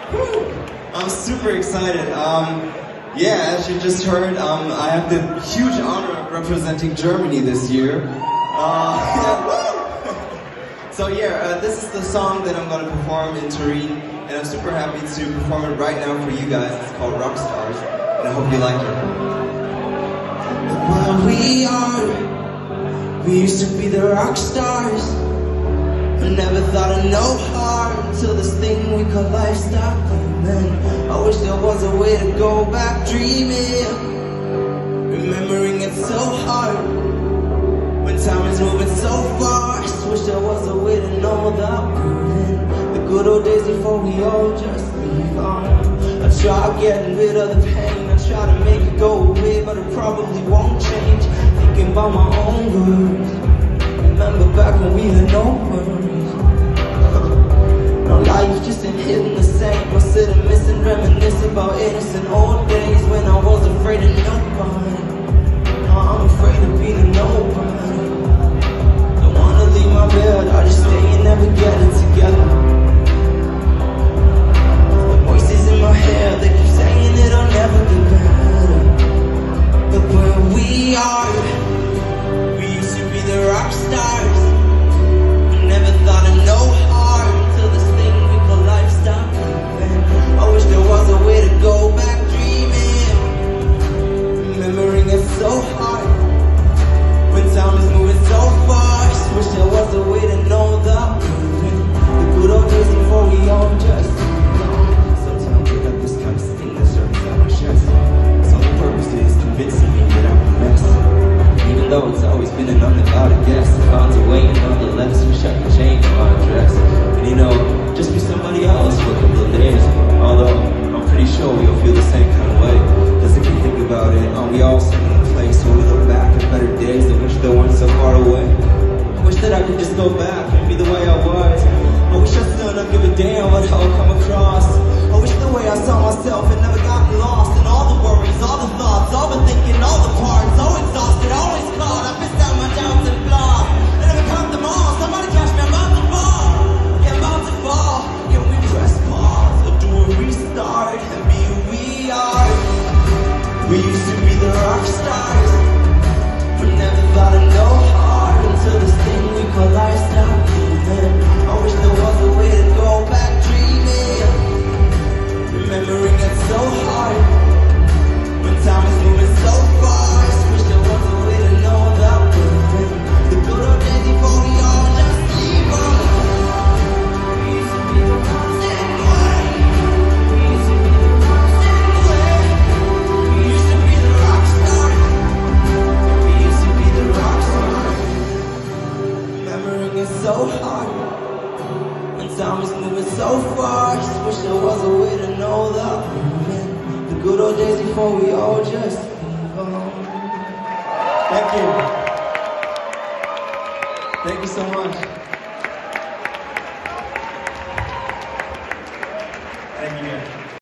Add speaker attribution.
Speaker 1: I'm super excited. Yeah, as you just heard, I have the huge honor of representing Germany this year. So yeah, this is the song that I'm going to perform in Turin, and I'm super happy to perform it right now for you guys. It's called Rockstars, and I hope you like it.
Speaker 2: Well, we used to be the rock stars. I never thought of no harm until this thing we call life stopped coming. I wish there was a way to go back dreaming, remembering it so hard when time is moving so fast. Wish there was a way to know the feeling, the good old days before we all just leave on. I try getting rid of the pain, I try to make it go away, but it probably won't change. Thinking about my own words, remember back when we had no worries. No life just ain't hitting the same. I sit and miss and reminisce about innocent old days when I was afraid of nobody. Now I'm afraid of being nobody. Don't wanna leave my bed, I just stay and never get it together. The voices in my head, they keep saying it'll never get better. But where we used to be the rock stars. I never thought of no harm until this thing we call life stopped moving. I wish there was a way to go back dreaming, remembering it so hard when time is moving so fast. Wish there was a way to know the feeling, the good old days before we all just sometimes I got this kind of sting that surfaces out my chest. So the purpose is convincing me that I'm a mess. Even though it's always been an undecided guess, I found a way and nonetheless wish I could change my address. And you know, just be somebody else for a couple of days. Although I'm pretty sure we all feel the same kind of way. Cause if you think about it, we all sit in a place where we look back at better days and wish they weren't so far away. I wish that I could just go back and be the way I was. I wish I still don't give a damn what I'll come across. I wish the way I saw myself had never gotten lost in all the worries, all the thoughts, overthinking all the parts. So exhausted, always caught. I pissed out my doubts and flaws. I never caught them all. Somebody catch me, I'm about to fall. Yeah, I'm about to fall. Can we press pause or do a restart and be who we are? We used to be the rock stars, but never thought of no harm until this thing we call life stopped moving. I wish there was a way to go back dreaming, remembering it so hard when time is moving so fast. Wish there was a way to know the feeling, the good old days before we all just leave on. We used to be the constant way. We used to be the constant way. We used to be the rock stars. We used to be the rock stars. Remembering it so hard when time is moving so fast. Wish there was a way to know the feeling, the good old days before we all just move on.
Speaker 1: Thank you. Thank you so much.